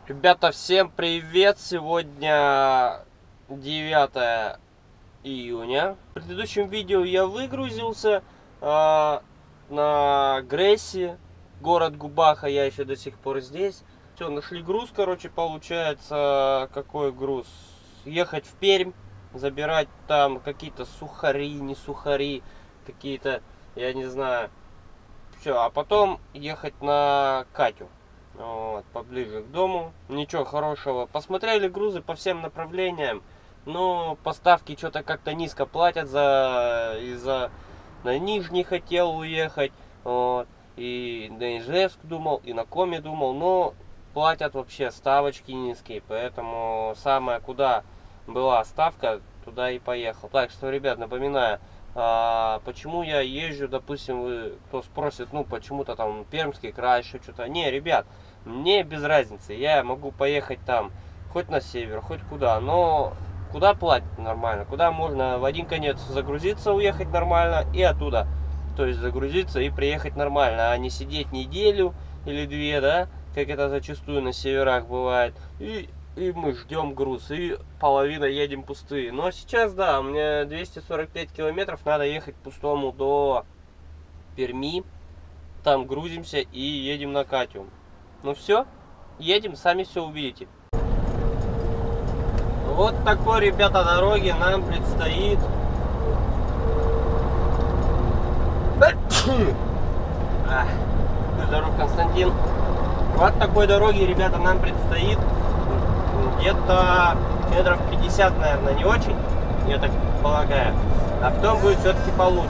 Ребята, всем привет! Сегодня 9 июня. В предыдущем видео я выгрузился на Гресси, город Губаха. Я еще до сих пор здесь. Все, нашли груз, короче, получается. Какой груз? Ехать в Пермь, забирать там какие-то сухари, не сухари, какие-то, я не знаю. Все, а потом ехать на Катю. Вот, поближе к дому. Ничего хорошего. Посмотрели грузы по всем направлениям. Но поставки что-то как-то низко платят из-за на Нижний хотел уехать. Вот, и на Ижевск думал, и на Коми думал. Но платят вообще ставочки низкие. Поэтому самое, куда была ставка, туда и поехал. Так что, ребят, напоминаю. Почему я езжу, допустим, вы, кто спросит, ну почему-то там Пермский край, еще что-то. Не, ребят, мне без разницы, я могу поехать там, хоть на север, хоть куда, но куда платят нормально, куда можно в один конец загрузиться, уехать нормально и оттуда, то есть загрузиться и приехать нормально, а не сидеть неделю или две, да, как это зачастую на северах бывает, и мы ждем груз, и половина едем пустые. Но сейчас, да, у меня 245 километров, надо ехать пустому до Перми. Там грузимся и едем на Катю. Ну все, едем, сами все увидите. Вот такой, ребята, дороги нам предстоит. Здоров, Константин. Вот такой дороги, ребята, нам предстоит. Где-то метров 50, наверное, не очень, я так полагаю. А потом будет все-таки получше.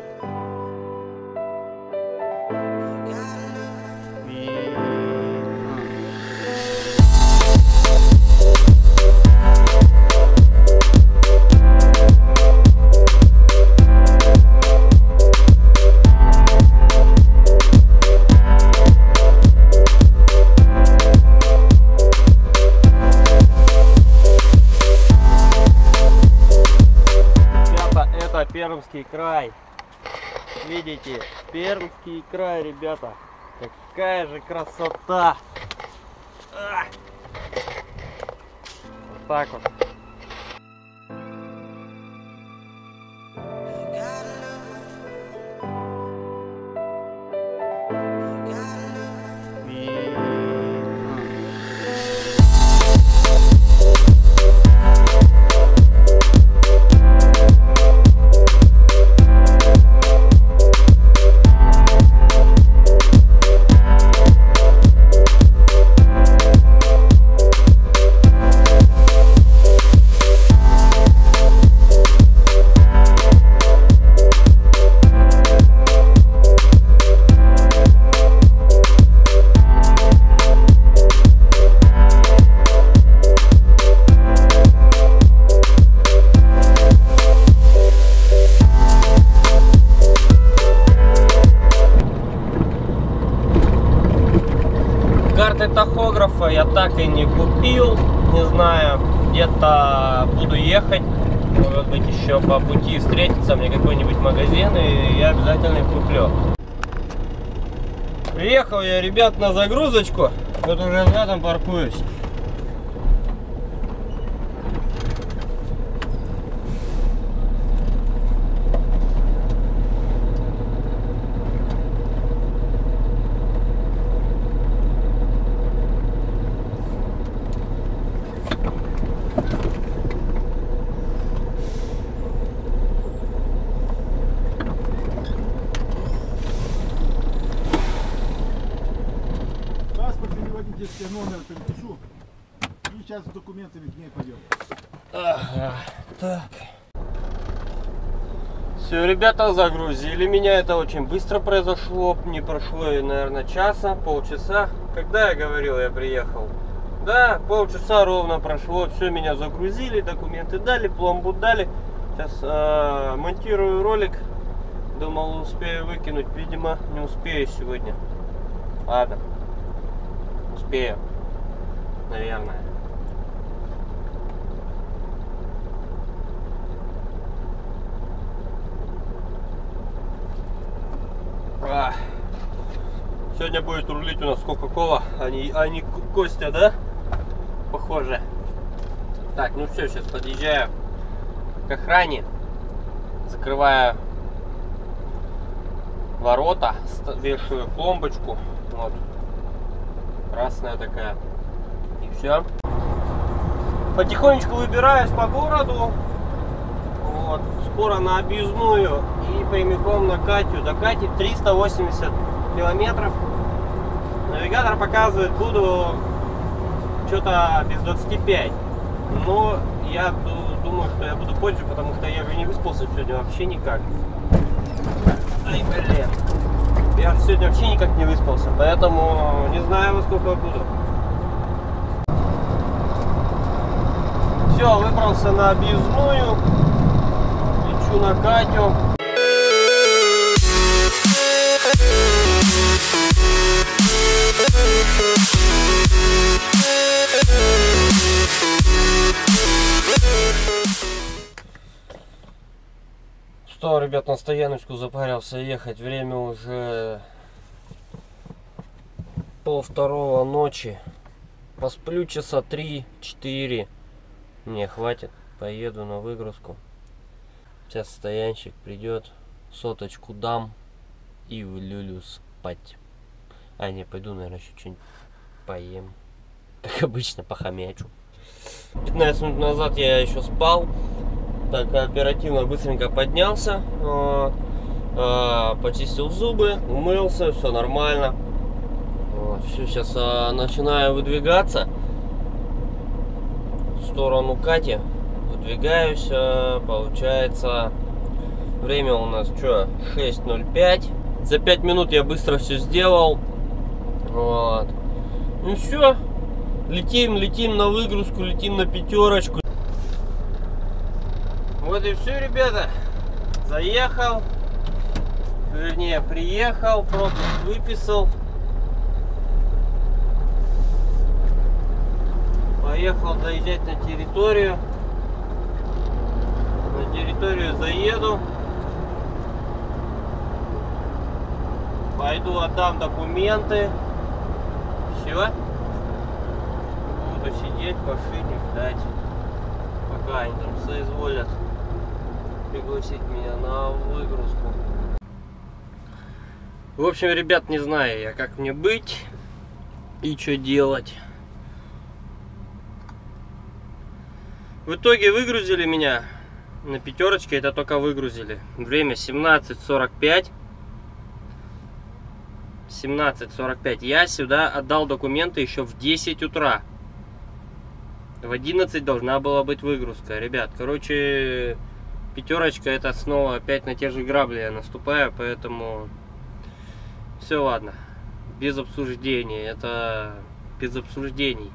Пермский край. Видите, Пермский край, ребята. Какая же красота. Вот так вот. Карты тахографа я так и не купил, не знаю, где-то буду ехать, может быть еще по пути встретится мне какой-нибудь магазин, и я обязательно их куплю. Приехал я, ребят, на загрузочку, вот уже рядом паркуюсь. Я номер перепишу и сейчас с документами к ней пойдем. Так. Все, ребята, загрузили меня. Это очень быстро произошло. Не прошло, наверное, часа, полчаса. Когда я говорил, я приехал? Да, полчаса ровно прошло. Все, меня загрузили, документы дали, пломбу дали. Сейчас монтирую ролик. Думал, успею выкинуть. Видимо, не успею сегодня. Ладно. Успею, наверное. Сегодня будет рулить у нас Кока-Кола, а не Костя, да? похоже. Так, ну все, сейчас подъезжаю к охране, закрываю ворота, вешаю пломбочку, вот, красная такая, и все. Потихонечку выбираюсь по городу, вот, скоро на объездную и прямиком на Катю. До Кати 380 километров. Навигатор показывает, буду что-то без 25. Но я думаю, что я буду позже, потому что я же не выспался сегодня вообще никак. Ай, блин. Я сегодня вообще никак не выспался, поэтому не знаю, во сколько буду. Все, выбрался на объездную. Лечу на Катю. Что, ребят, на стояночку запарился ехать. Время уже 1:30 ночи. Посплю часа 3-4. Не, хватит. Поеду на выгрузку. Сейчас стоянщик придет. Соточку дам. И в люлю спать. А, не, пойду, наверное, еще что-нибудь поем. Как обычно, похомячу. 15 минут назад я еще спал. Так оперативно, быстренько поднялся. Почистил зубы, умылся, все нормально. Вот, все, сейчас начинаю выдвигаться в сторону Кати. Выдвигаюсь, получается, время у нас что, 6:05. За 5 минут я быстро все сделал. Вот. Ну все, летим на выгрузку, летим на пятерочку. Вот и все, ребята. Заехал, вернее приехал, пропуск выписал. Поехал заезжать на территорию. На территорию заеду. Пойду отдам документы. Все. Буду сидеть в машине, ждать, пока они там соизволят пригласить меня на выгрузку. В общем, ребят, не знаю я, как мне быть и что делать. В итоге выгрузили меня на пятерочке, это только выгрузили. Время 17:45. 17:45. Я сюда отдал документы еще в 10 утра. В 11 должна была быть выгрузка. Ребят, короче, пятерочка, это снова опять на те же грабли я наступаю, поэтому все, ладно. Без обсуждений. Это без обсуждений.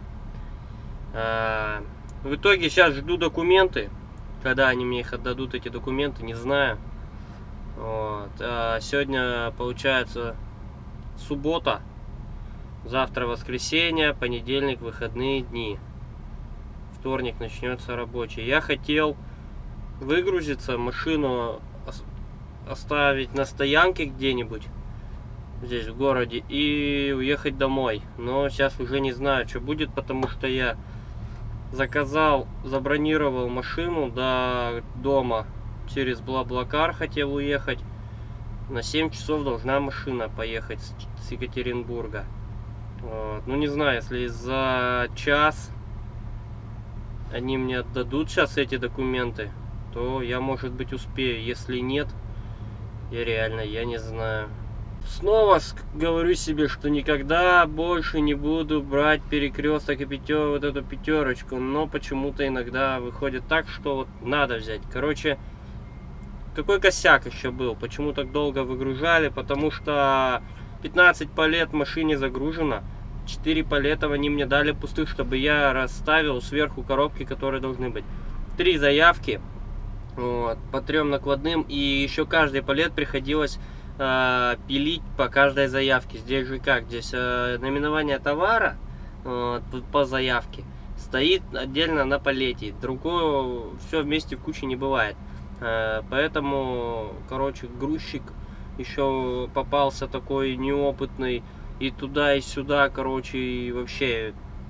В итоге сейчас жду документы. Когда они мне их отдадут, эти документы, не знаю. Вот. Сегодня получается суббота. Завтра воскресенье, понедельник, выходные дни. Вторник начнется рабочий. Я хотел выгрузиться, машину оставить на стоянке где-нибудь здесь в городе и уехать домой. Но сейчас уже не знаю, что будет, потому что я заказал, забронировал машину до дома через Блаблакар, хотел уехать. На 7 часов должна машина поехать с Екатеринбурга. Вот. Ну не знаю, если за час они мне отдадут сейчас эти документы, то я, может быть, успею. Если нет, я не знаю. Снова говорю себе, что никогда больше не буду брать перекресток и вот эту пятерочку. Но почему-то иногда выходит так, что вот надо взять. Короче, какой косяк еще был? Почему так долго выгружали? Потому что 15 палет в машине загружено. 4 палета они мне дали пустых, чтобы я расставил сверху коробки, которые должны быть. 3 заявки, вот, по 3 накладным. И еще каждый палет приходилось пилить по каждой заявке. Здесь же как? Здесь наименование товара по заявке стоит отдельно на палете. Другое все вместе в куче не бывает. Поэтому, короче, грузчик еще попался такой неопытный. И туда, и сюда, короче, и вообще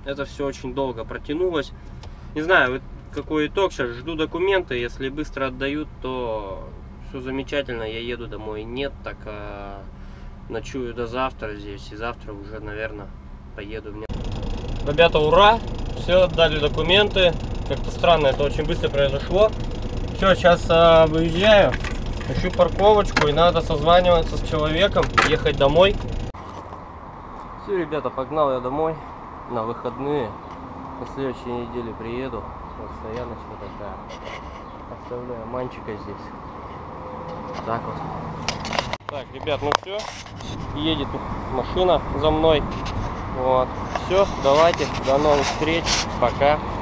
это все очень долго протянулось. Не знаю, какой итог. Сейчас жду документы. Если быстро отдают, то все замечательно. Я еду домой. Нет, так ночую до завтра здесь. И завтра уже, наверное, поеду. Ребята, ура! Все, отдали документы. Как-то странно, это очень быстро произошло. Все, сейчас выезжаю. Ищу парковочку и надо созваниваться с человеком, ехать домой. Все, ребята, погнал я домой на выходные. На следующей неделе приеду. Вот стояночка такая. Оставляю манчика здесь. Так вот. Так, ребят, ну все. Едет машина за мной. Вот. Все, давайте. До новых встреч. Пока.